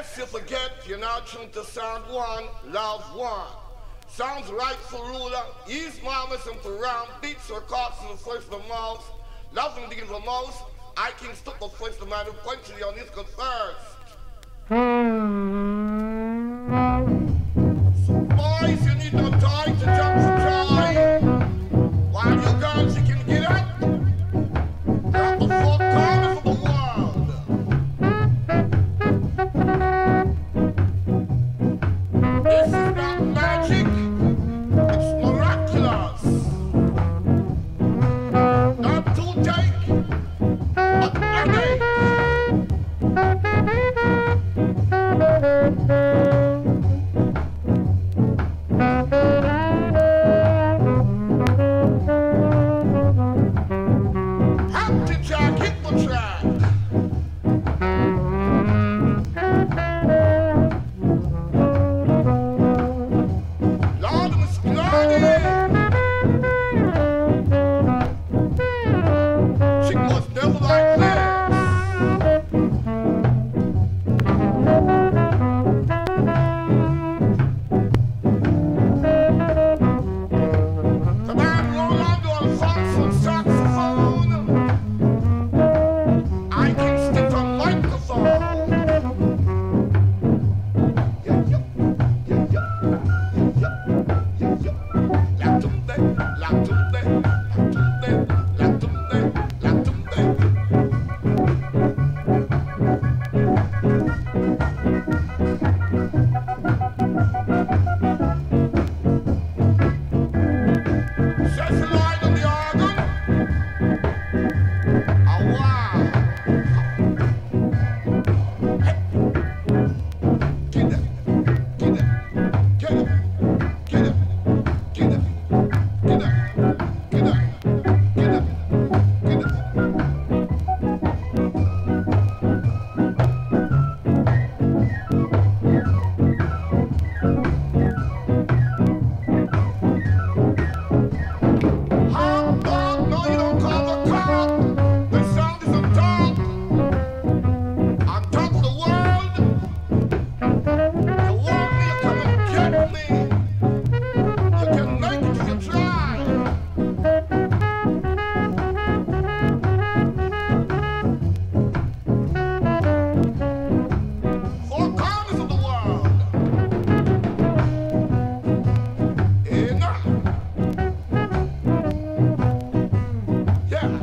Lest you forget, you're now tuned to sound one, love one. Sounds rightful ruler, ease marvelous and for round beats or cards to the first of the mouth. Love and digging the most. I can stop the first the man who points to the on his good first. So boys, you need no toy to jump for joy. While you girls, you can get up. Grab the four corners of the world. This is not magic, it's miraculous. Not to take, but headache. Happy Jack, hit the track. Lord, Miss Claudia. She was never like this. The man rolled onto a false saxophone. I can stick a microphone. Yeah, yeah, yeah, yeah, yeah, yeah, yeah. La tumbe, la tumbe, la tumbe, la tumbe, la tumbe. Says the line on the organ. Oh, wow. Hey. Get up, get up, get up, get up, get up, get up, get up, get up, get up. Hot dog, no, you don't call the cop. The sound is on top. On top of the world. You want me to come and get me. You can make it if you try. Four corners of the world. Enough. Yeah.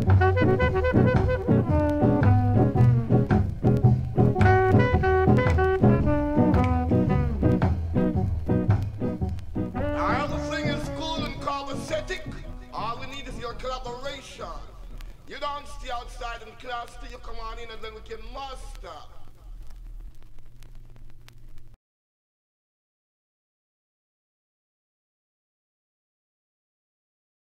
Now everything is cool and copacetic. All we need is your collaboration. You don't stay outside in class till you come on in and then we can muster.